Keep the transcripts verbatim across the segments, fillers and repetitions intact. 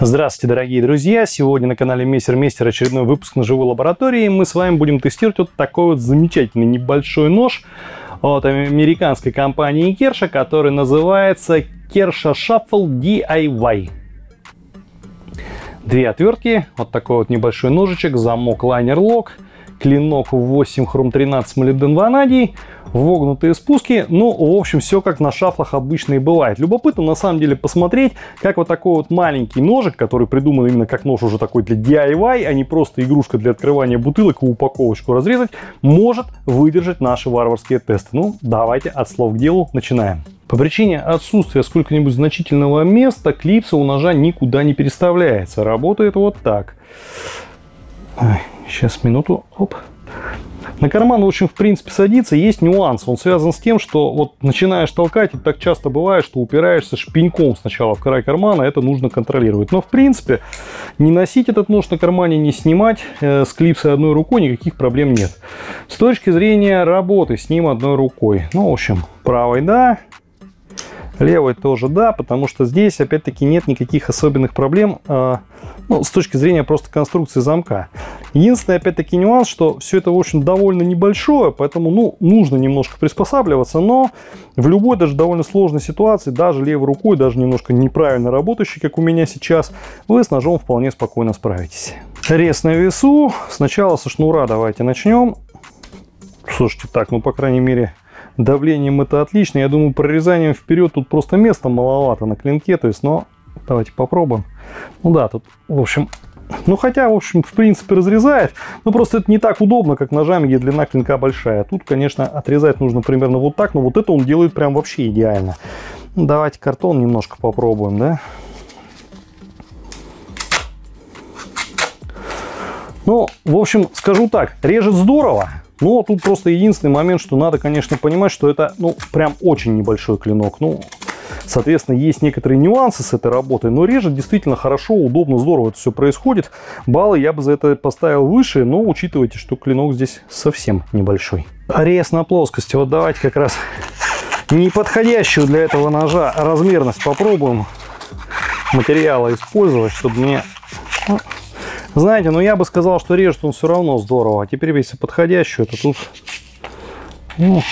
Здравствуйте, дорогие друзья! Сегодня на канале Мессер Мейстер очередной выпуск на живой лаборатории. Мы с вами будем тестировать вот такой вот замечательный небольшой нож от американской компании Kersha, который называется Kersha Shuffle ди ай вай. Две отвертки, вот такой вот небольшой ножичек, замок лайнер лок, клинок восемь хром тринадцать молибден ванадий, вогнутые спуски. Ну, в общем, все как на шафлах обычно и бывает. Любопытно на самом деле посмотреть, как вот такой вот маленький ножик, который придуман именно как нож уже такой для ди ай вай, а не просто игрушка для открывания бутылок и упаковочку разрезать, может выдержать наши варварские тесты. Ну, давайте от слов к делу начинаем. По причине отсутствия сколько-нибудь значительного места клипса у ножа никуда не переставляется. Работает вот так. Ой, сейчас, минуту. Оп. На карман, в общем, в принципе, садится. Есть нюанс. Он связан с тем, что вот начинаешь толкать, и так часто бывает, что упираешься шпеньком сначала в край кармана. Это нужно контролировать. Но, в принципе, не носить этот нож на кармане, не снимать э, с клипса одной рукой никаких проблем нет. С точки зрения работы с ним одной рукой. Ну, в общем, правой да. Левой тоже да, потому что здесь опять-таки нет никаких особенных проблем э, ну, с точки зрения просто конструкции замка. Единственный опять-таки нюанс, что все это в общем довольно небольшое, поэтому ну, нужно немножко приспосабливаться, но в любой даже довольно сложной ситуации, даже левой рукой, даже немножко неправильно работающей, как у меня сейчас, вы с ножом вполне спокойно справитесь. Рез на весу. Сначала со шнура давайте начнем. Слушайте, так, ну по крайней мере... Давлением это отлично. Я думаю, прорезанием вперед тут просто места маловато на клинке. То есть, но давайте попробуем. Ну да, тут, в общем, ну хотя, в общем, в принципе разрезает. Но просто это не так удобно, как ножами, где длина клинка большая. Тут, конечно, отрезать нужно примерно вот так. Но вот это он делает прям вообще идеально. Ну, давайте картон немножко попробуем, да. Ну, в общем, скажу так, режет здорово. Но тут просто единственный момент, что надо, конечно, понимать, что это, ну, прям очень небольшой клинок. Ну, соответственно, есть некоторые нюансы с этой работой, но режет действительно хорошо, удобно, здорово это все происходит. Баллы я бы за это поставил выше, но учитывайте, что клинок здесь совсем небольшой. Рез на плоскости. Вот давайте как раз неподходящую для этого ножа размерность попробуем материала использовать, чтобы мне... Знаете, ну я бы сказал, что режет он все равно здорово. А теперь, если подходящую, то тут... Ну,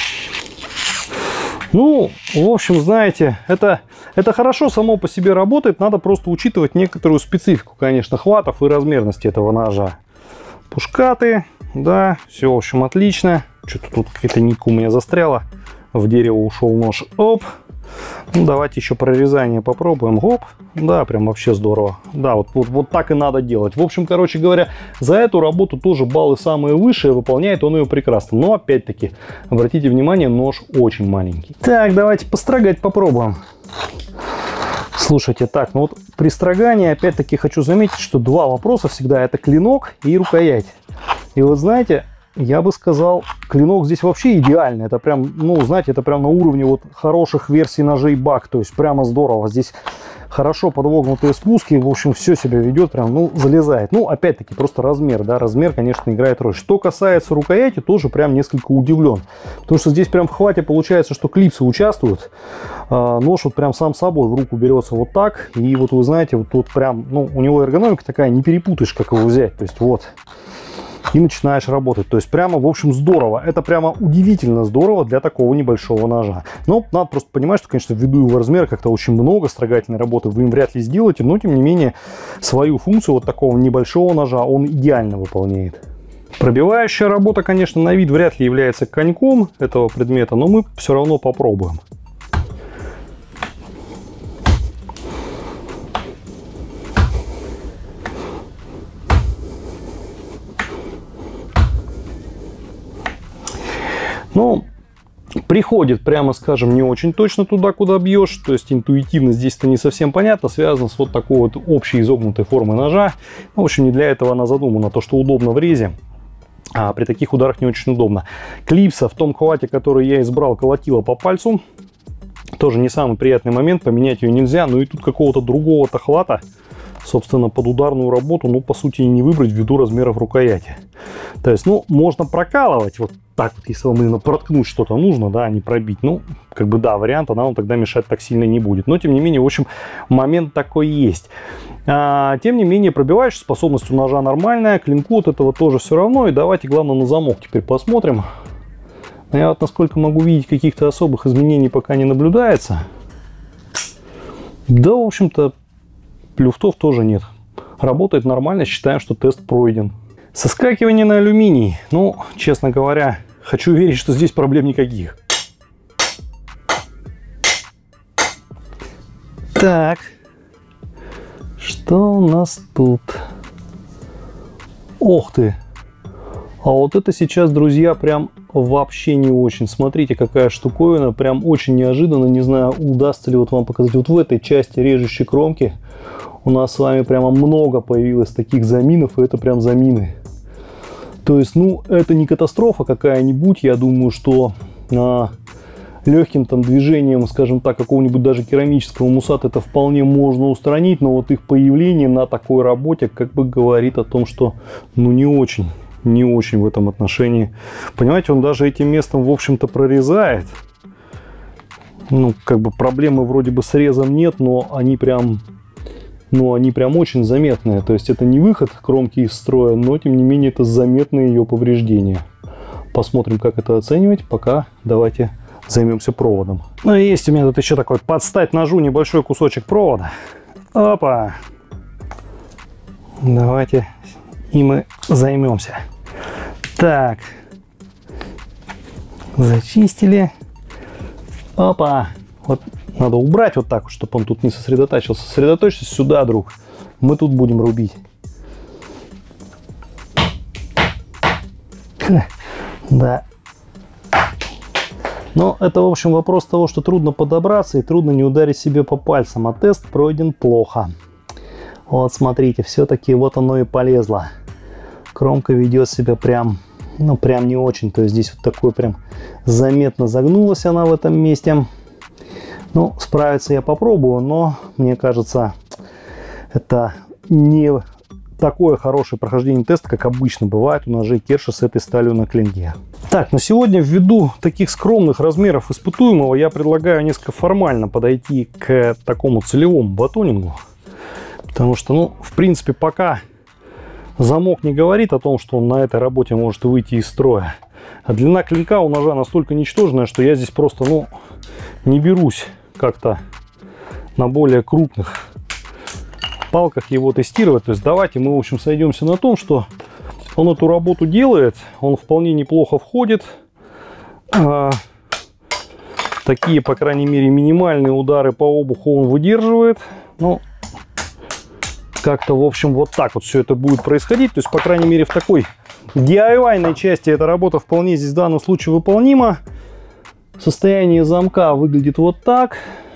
ну в общем, знаете, это, это хорошо само по себе работает. Надо просто учитывать некоторую специфику, конечно, хватов и размерности этого ножа. Пушкаты, да, все, в общем, отлично. Что-то тут какая-то нитка у меня застряла. В дерево ушел нож. Оп. Ну, давайте еще прорезание попробуем. Хоп. Да, прям вообще здорово. Да, вот, вот, вот так и надо делать. В общем, короче говоря, за эту работу тоже баллы самые высшие. Выполняет он ее прекрасно. Но, опять-таки, обратите внимание, нож очень маленький. Так, давайте построгать попробуем. Слушайте, так, ну вот при строгании, опять-таки, хочу заметить, что два вопроса всегда. Это клинок и рукоять. И вот знаете... Я бы сказал, клинок здесь вообще идеальный. Это прям, ну, знаете, это прям на уровне вот хороших версий ножей бак. То есть прямо здорово. Здесь хорошо подвогнутые спуски. В общем, все себя ведет, прям, ну, залезает. Ну, опять-таки, просто размер, да, размер, конечно, играет роль. Что касается рукояти, тоже прям несколько удивлен. Потому что здесь прям в хвате получается, что клипсы участвуют. А, нож вот прям сам собой в руку берется вот так. И вот вы знаете, вот тут прям, ну, у него эргономика такая, не перепутаешь, как его взять. То есть вот... И начинаешь работать. То есть прямо, в общем, здорово. Это прямо удивительно здорово для такого небольшого ножа. Но надо просто понимать, что, конечно, ввиду его размера как-то очень много строгательной работы вы им вряд ли сделаете. Но, тем не менее, свою функцию вот такого небольшого ножа он идеально выполняет. Пробивающая работа, конечно, на вид вряд ли является коньком этого предмета, но мы все равно попробуем. Ну, приходит, прямо скажем, не очень точно туда, куда бьешь. То есть интуитивно здесь это не совсем понятно. Связано с вот такой вот общей изогнутой формой ножа. В общем, не для этого она задумана. То, что удобно в резе, а при таких ударах не очень удобно. Клипса в том хвате, который я избрал, колотила по пальцу. Тоже не самый приятный момент. Поменять ее нельзя. Но и тут какого-то другого-то хвата собственно, под ударную работу, ну, по сути, и не выбрать ввиду размеров рукояти. То есть, ну, можно прокалывать вот так вот, если вам именно проткнуть что-то нужно, да, а не пробить. Ну, как бы, да, вариант, она вам тогда мешать так сильно не будет. Но, тем не менее, в общем, момент такой есть. А, тем не менее, пробивающая способность у ножа нормальная, клинку от этого тоже все равно. И давайте, главное, на замок теперь посмотрим. Я вот, насколько могу видеть, каких-то особых изменений пока не наблюдается. Да, в общем-то, люфтов тоже нет. Работает нормально, считаем, что тест пройден. Соскакивание на алюминий. Ну, честно говоря, хочу верить, что здесь проблем никаких. Так. Что у нас тут? Ох ты. А вот это сейчас, друзья, прям вообще не очень. Смотрите, какая штуковина. Прям очень неожиданно. Не знаю, удастся ли вот вам показать. Вот в этой части режущей кромки у нас с вами прямо много появилось таких заминов. И это прям замины. То есть, ну, это не катастрофа какая-нибудь. Я думаю, что а, легким там движением, скажем так, какого-нибудь даже керамического мусата это вполне можно устранить. Но вот их появление на такой работе как бы говорит о том, что, ну, не очень. Не очень в этом отношении. Понимаете, он даже этим местом, в общем-то, прорезает. Ну, как бы проблемы вроде бы с резом нет, но они прям, ну, они прям очень заметные. То есть это не выход кромки из строя, но, тем не менее, это заметные ее повреждения. Посмотрим, как это оценивать. Пока давайте займемся проводом. Ну, и есть у меня тут еще такой подстать ножу небольшой кусочек провода. Опа! Давайте и мы займемся. Так. Зачистили. Опа. Вот надо убрать вот так, чтобы он тут не сосредотачивался. Сосредоточься сюда, друг. Мы тут будем рубить. Да. Но это, в общем, вопрос того, что трудно подобраться и трудно не ударить себе по пальцам. А тест пройден плохо. Вот, смотрите, все-таки вот оно и полезло. Кромка ведет себя прям, ну, прям не очень. То есть здесь вот такой прям заметно загнулась она в этом месте. Ну, справиться я попробую, но мне кажется, это не такое хорошее прохождение теста, как обычно бывает у ножей Керша с этой сталью на клинке. Так, но сегодня ввиду таких скромных размеров испытуемого я предлагаю несколько формально подойти к такому целевому батонингу. Потому что, ну, в принципе, пока замок не говорит о том, что он на этой работе может выйти из строя. А длина клинка у ножа настолько ничтожная, что я здесь просто, ну, не берусь как-то на более крупных палках его тестировать. То есть давайте мы, в общем, сойдемся на том, что он эту работу делает, он вполне неплохо входит. А, такие, по крайней мере, минимальные удары по обуху он выдерживает. Ну, как-то, в общем, вот так вот все это будет происходить. То есть, по крайней мере, в такой ди ай вай-ной части эта работа вполне здесь в данном случае выполнима. Состояние замка выглядит вот так.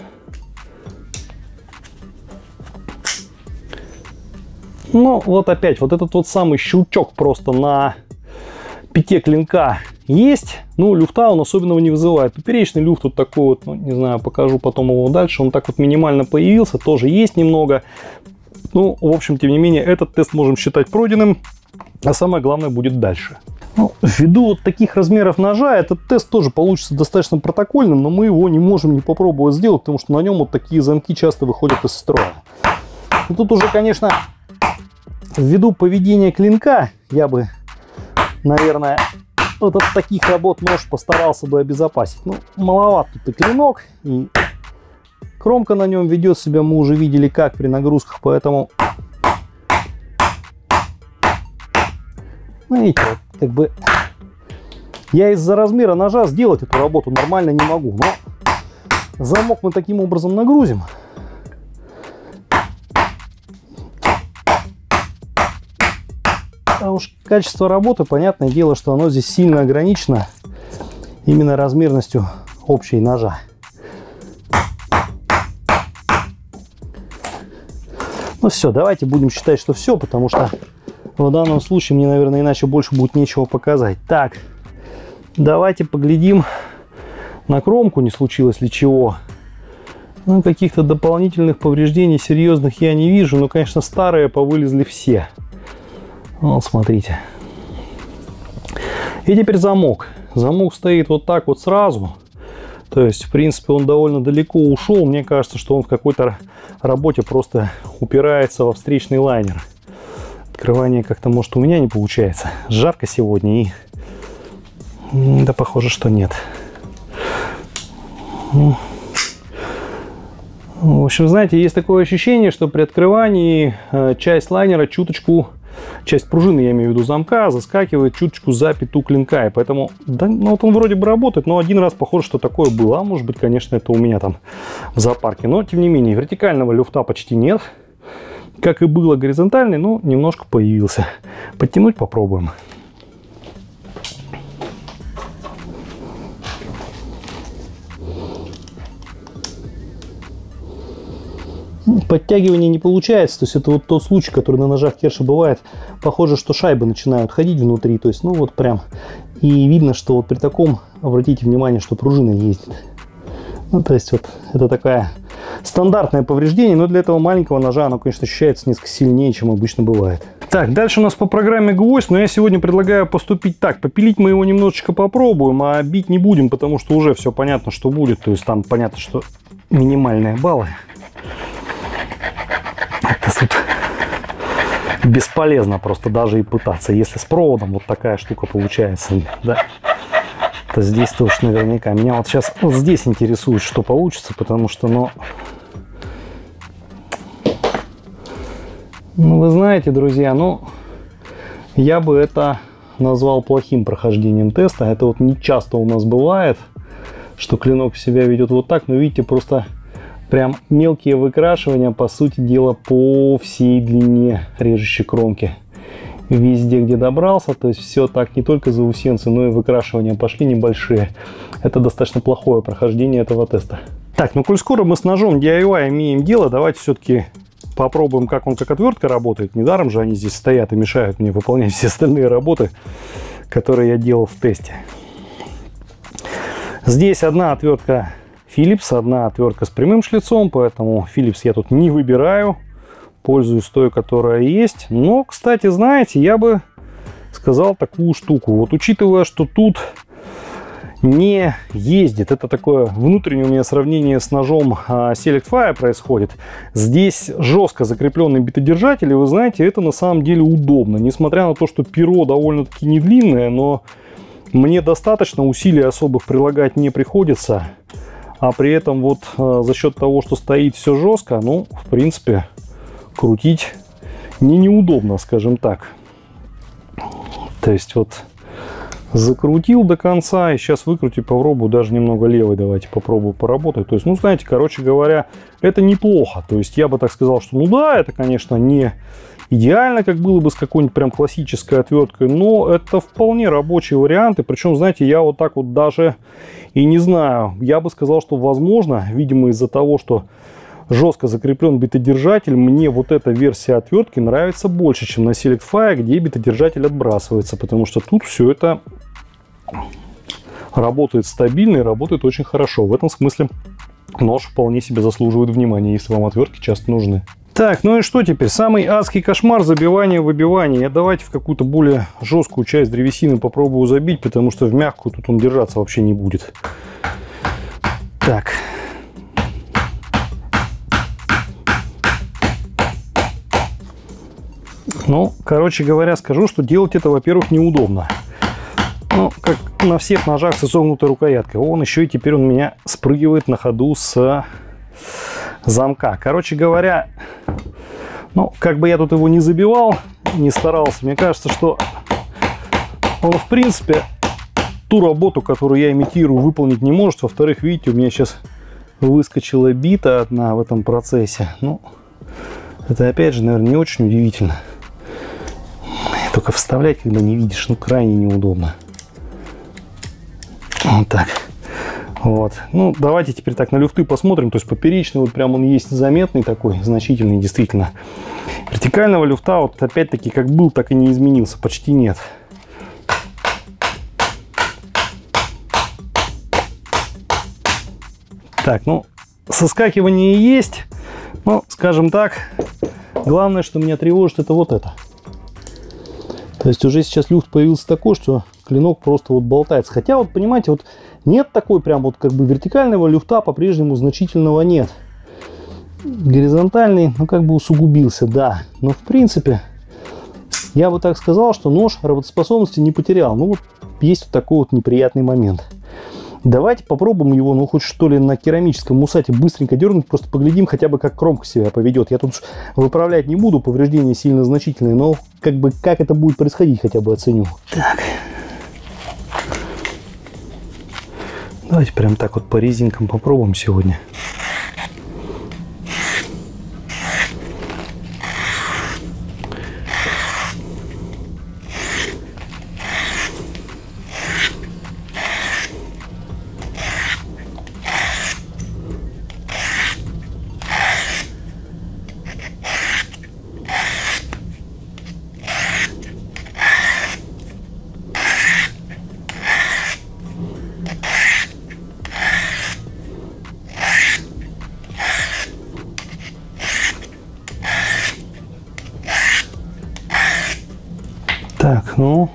Ну, вот опять, вот этот вот самый щелчок просто на пяте клинка есть. Ну, люфта он особенного не вызывает. Поперечный люфт вот такой вот, ну, не знаю, покажу потом его дальше. Он так вот минимально появился, тоже есть немного. Ну, в общем, тем не менее, этот тест можем считать пройденным. А самое главное будет дальше. Ну, ввиду вот таких размеров ножа, этот тест тоже получится достаточно протокольным, но мы его не можем не попробовать сделать, потому что на нем вот такие замки часто выходят из строя. И тут уже, конечно, ввиду поведения клинка, я бы, наверное, вот от таких работ нож постарался бы обезопасить. Ну, маловат тут и клинок, и кромка на нем ведет себя, мы уже видели как при нагрузках, поэтому, ну, видите, вот, как бы я из-за размера ножа сделать эту работу нормально не могу, но замок мы таким образом нагрузим. А уж качество работы, понятное дело, что оно здесь сильно ограничено именно размерностью общей ножа. Ну все, давайте будем считать, что все, потому что в данном случае мне, наверное, иначе больше будет нечего показать. Так, давайте поглядим на кромку, не случилось ли чего. Ну, каких-то дополнительных повреждений серьезных я не вижу. Но, конечно, старые повылезли все. Вот, смотрите. И теперь замок. Замок стоит вот так вот сразу. То есть, в принципе, он довольно далеко ушел. Мне кажется, что он в какой-то работе просто упирается во встречный лайнер. Открывание как-то, может, у меня не получается. Жарко сегодня и... Да, похоже, что нет. В общем, знаете, есть такое ощущение, что при открывании часть лайнера чуточку... Часть пружины, я имею в виду замка, заскакивает чуточку за пету клинка. И поэтому, да, ну вот он вроде бы работает, но один раз похоже, что такое было. А может быть, конечно, это у меня там в зоопарке. Но, тем не менее, вертикального люфта почти нет. Как и было горизонтальный, но немножко появился. Подтянуть попробуем. Подтягивание не получается, то есть это вот тот случай, который на ножах Керша бывает. Похоже, что шайбы начинают ходить внутри, то есть, ну вот прям. И видно, что вот при таком, обратите внимание, что пружина ездит. Ну, то есть вот это такая стандартное повреждение, но для этого маленького ножа оно, конечно, ощущается несколько сильнее, чем обычно бывает. Так, дальше у нас по программе гвоздь, но я сегодня предлагаю поступить так. Попилить мы его немножечко попробуем, а бить не будем, потому что уже все понятно, что будет. То есть там понятно, что минимальные баллы. Это тут бесполезно просто даже и пытаться. Если с проводом вот такая штука получается, да, то здесь тоже наверняка. Меня вот сейчас вот здесь интересует, что получится, потому что, ну, ну вы знаете, друзья, ну, я бы это назвал плохим прохождением теста. Это вот не часто у нас бывает, что клинок себя ведет вот так, но видите, просто... Прям мелкие выкрашивания, по сути дела, по всей длине режущей кромки. Везде, где добрался, то есть все так, не только заусенцы, но и выкрашивания пошли небольшие. Это достаточно плохое прохождение этого теста. Так, ну коль скоро мы с ножом ди ай вай имеем дело, давайте все-таки попробуем, как он как отвертка работает. Недаром же они здесь стоят и мешают мне выполнять все остальные работы, которые я делал в тесте. Здесь одна отвертка Phillips, одна отвертка с прямым шлицом, поэтому Phillips я тут не выбираю, пользуюсь той, которая есть. Но, кстати, знаете, я бы сказал такую штуку. Вот учитывая, что тут не ездит, это такое внутреннее у меня сравнение с ножом Select Fire происходит. Здесь жестко закрепленный битодержатель, и вы знаете, это на самом деле удобно. Несмотря на то, что перо довольно-таки не длинное, но мне достаточно, усилий особых прилагать не приходится. А при этом вот э, за счет того, что стоит все жестко, ну, в принципе, крутить не неудобно, скажем так. То есть вот закрутил до конца, и сейчас выкрутить попробую, даже немного левой давайте попробую поработать. То есть, ну, знаете, короче говоря, это неплохо. То есть я бы так сказал, что ну да, это, конечно, не идеально, как было бы с какой-нибудь прям классической отверткой, но это вполне рабочие варианты. Причем, знаете, я вот так вот даже и не знаю, я бы сказал, что возможно, видимо, из-за того, что жестко закреплен битодержатель, мне вот эта версия отвертки нравится больше, чем на Select Fire, где битодержатель отбрасывается, потому что тут все это работает стабильно и работает очень хорошо. В этом смысле нож вполне себе заслуживает внимания, если вам отвертки часто нужны. Так, ну и что теперь? Самый адский кошмар — забивание, выбивание. Я давайте в какую-то более жесткую часть древесины попробую забить, потому что в мягкую тут он держаться вообще не будет. Так. Ну, короче говоря, скажу, что делать это, во-первых, неудобно. Ну, как на всех ножах с изогнутой рукояткой. Он еще и теперь он у меня спрыгивает на ходу с замка. Короче говоря, ну, как бы я тут его не забивал, не старался, мне кажется, что он, в принципе, ту работу, которую я имитирую, выполнить не может. Во-вторых, видите, у меня сейчас выскочила бита одна в этом процессе. Ну, это, опять же, наверное, не очень удивительно. Только вставлять, когда не видишь, ну, крайне неудобно. Вот так. Вот. Ну, давайте теперь так на люфты посмотрим. То есть поперечный вот прям он есть заметный такой, значительный действительно. Вертикального люфта вот опять-таки как был, так и не изменился. Почти нет. Так, ну, соскакивание есть, но, скажем так, главное, что меня тревожит, это вот это. То есть уже сейчас люфт появился такой, что клинок просто вот болтается. Хотя вот, понимаете, вот нет такой прям вот как бы вертикального люфта, по-прежнему значительного нет. Горизонтальный, ну как бы усугубился, да. Но в принципе, я бы так сказал, что нож работоспособности не потерял. Ну вот есть вот такой вот неприятный момент. Давайте попробуем его, ну хоть что ли на керамическом мусате быстренько дернуть, просто поглядим хотя бы, как кромка себя поведет. Я тут выправлять не буду, повреждения сильно значительные, но как бы как это будет происходить, хотя бы оценю. Так. Давайте прям так вот по резинкам попробуем сегодня. Так, ну,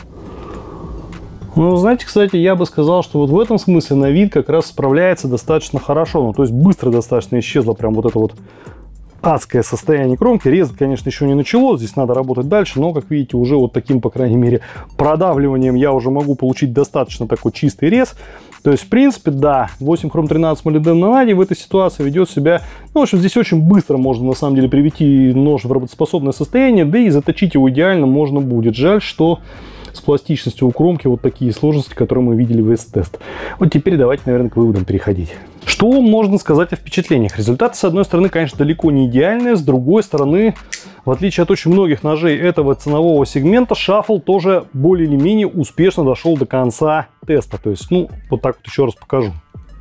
ну, знаете, кстати, я бы сказал, что вот в этом смысле на вид как раз справляется достаточно хорошо. Ну, то есть быстро достаточно исчезло прям вот это вот адское состояние кромки. Резать, конечно, еще не началось, здесь надо работать дальше, но, как видите, уже вот таким, по крайней мере, продавливанием я уже могу получить достаточно такой чистый рез. То есть, в принципе, да, восемь хром тринадцать молибден нанадий в этой ситуации ведет себя, ну, в общем, здесь очень быстро можно, на самом деле, привести нож в работоспособное состояние, да и заточить его идеально можно будет. Жаль, что с пластичностью у кромки вот такие сложности, которые мы видели в эс-тест. Вот теперь давайте, наверное, к выводам переходить. Что можно сказать о впечатлениях? Результаты, с одной стороны, конечно, далеко не идеальные, с другой стороны, в отличие от очень многих ножей этого ценового сегмента, Шафл тоже более или менее успешно дошел до конца теста. То есть, ну, вот так вот еще раз покажу.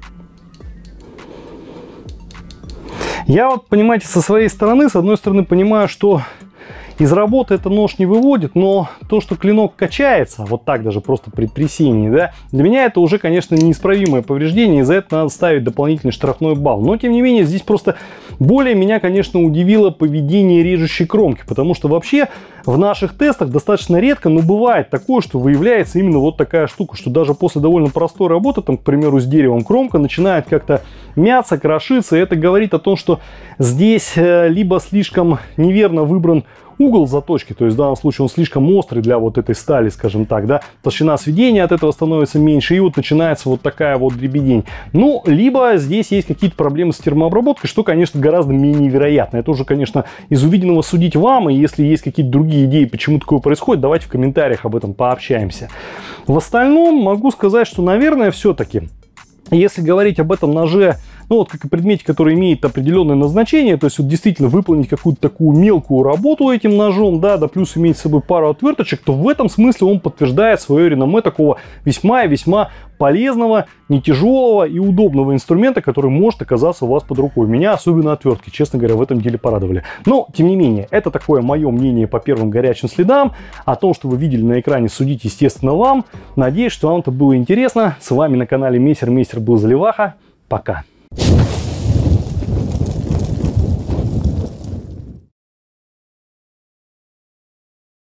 Я вот, понимаете, со своей стороны, с одной стороны, понимаю, что из работы это нож не выводит, но то, что клинок качается, вот так даже просто при трясении, да, для меня это уже, конечно, неисправимое повреждение, и за это надо ставить дополнительный штрафной балл. Но, тем не менее, здесь просто более меня, конечно, удивило поведение режущей кромки, потому что вообще в наших тестах достаточно редко, но бывает такое, что выявляется именно вот такая штука, что даже после довольно простой работы, там, к примеру, с деревом, кромка начинает как-то мяться, крошиться, и это говорит о том, что здесь либо слишком неверно выбран угол заточки, то есть в данном случае он слишком острый для вот этой стали, скажем так, да, толщина сведения от этого становится меньше, и вот начинается вот такая вот дребедень. Ну, либо здесь есть какие-то проблемы с термообработкой, что, конечно, гораздо менее вероятно. Это уже, конечно, из увиденного судить вам, и если есть какие-то другие идеи, почему такое происходит, давайте в комментариях об этом пообщаемся. В остальном могу сказать, что, наверное, все-таки, если говорить об этом ноже, ну вот как и предмете, который имеет определенное назначение, то есть вот действительно выполнить какую-то такую мелкую работу этим ножом, да, да плюс иметь с собой пару отверточек, то в этом смысле он подтверждает свое реноме такого весьма и весьма полезного, не тяжелого и удобного инструмента, который может оказаться у вас под рукой. Меня особенно отвертки, честно говоря, в этом деле порадовали. Но, тем не менее, это такое мое мнение по первым горячим следам. О том, что вы видели на экране, судить, естественно, вам. Надеюсь, что вам это было интересно. С вами на канале Мессер. Мессер был Заливаха. Пока.